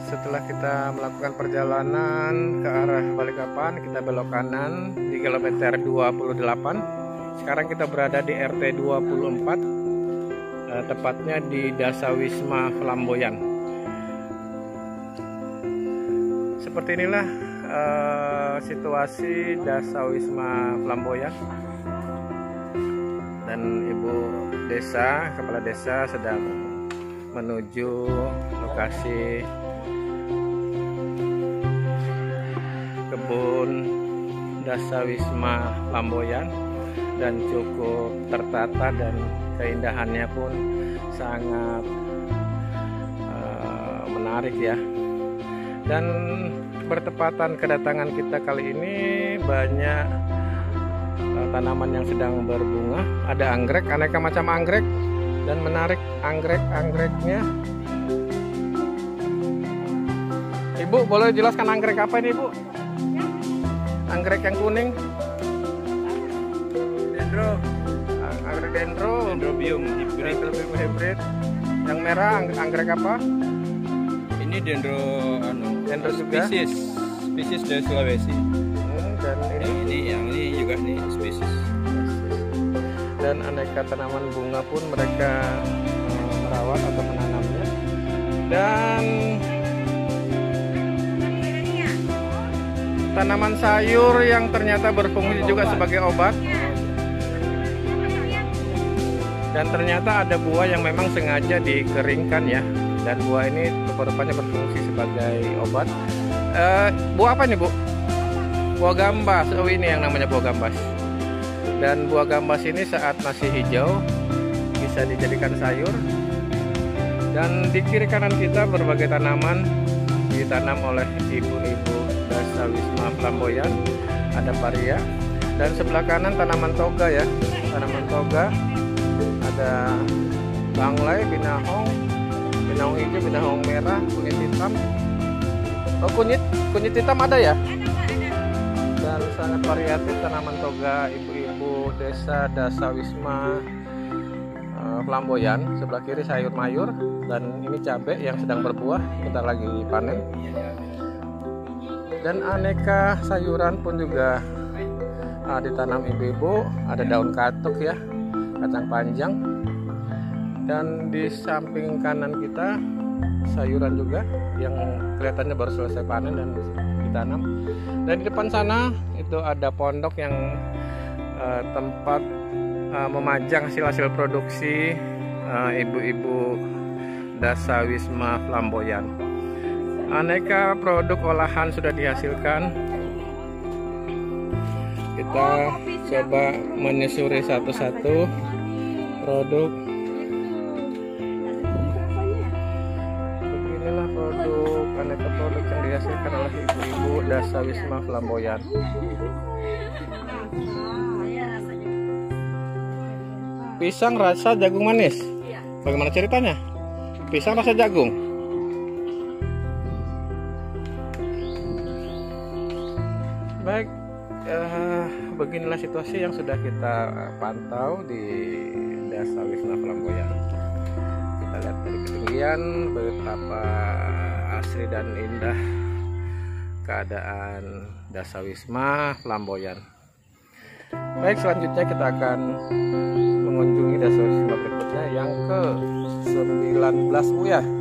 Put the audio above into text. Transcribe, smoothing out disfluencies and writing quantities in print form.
setelah kita melakukan perjalanan ke arah Balikpapan, kita belok kanan di kilometer 28. Sekarang kita berada di RT 24, tepatnya di Dasawisma Flamboyan. Seperti inilah situasi Dasawisma Flamboyan. Dan Ibu Desa, Kepala Desa sedang menuju lokasi kebun Dasawisma Flamboyan, dan cukup tertata dan keindahannya pun sangat menarik ya. Dan bertepatan kedatangan kita kali ini banyak tanaman yang sedang berbunga. Ada anggrek, aneka macam anggrek, dan menarik anggrek-anggreknya. Ibu boleh jelaskan anggrek apa ini, Bu? Anggrek yang kuning? Dendro. Anggrek dendro. Dendrobium hybrid. Yang merah anggrek apa? Ini dendro Dendro juga. Spesies dari Sulawesi. Dan ini juga nih spesies. Dan aneka tanaman bunga pun mereka merawat atau menanamnya. Dan tanaman sayur yang ternyata berfungsi juga sebagai obat. Dan ternyata ada buah yang memang sengaja dikeringkan ya. Dan buah ini rupanya berfungsi sebagai obat. Buah apa nih, Bu? Buah gambas. Oh, ini yang namanya buah gambas. Dan buah gambas ini saat masih hijau bisa dijadikan sayur. Dan di kiri kanan kita berbagai tanaman ditanam oleh ibu-ibu Dasawisma Flamboyan. Ada paria. Dan sebelah kanan tanaman toga ya. Tanaman toga. Ada banglai, binahong hijau, binahong merah, kunyit hitam. Oh, kunyit hitam ada ya? Dan sangat variatif tanaman toga ibu-ibu desa Dasawisma Flamboyan. Sebelah kiri sayur mayur, dan ini cabai yang sedang berbuah, bentar lagi panen. Dan aneka sayuran pun juga ditanam ibu-ibu. Ada daun katuk ya, kacang panjang. Dan di samping kanan kita sayuran juga yang kelihatannya baru selesai panen dan ditanam. Dan di depan sana itu ada pondok yang tempat memajang hasil-hasil produksi ibu-ibu Dasawisma Flamboyan. Aneka produk olahan sudah dihasilkan. Kita coba menyusuri satu-satu produk. Beginilah aneka produk yang dihasilkan oleh ibu-ibu Dasawisma Flamboyan. Pisang rasa jagung manis. Bagaimana ceritanya? Pisang rasa jagung. Baik, beginilah situasi yang sudah kita pantau di Dasawisma Flamboyan. Kita lihat dari ketinggian betapa asri dan indah keadaan Dasawisma Flamboyan. Baik, selanjutnya kita akan mengunjungi Dasawisma berikutnya yang ke-19 Bu ya.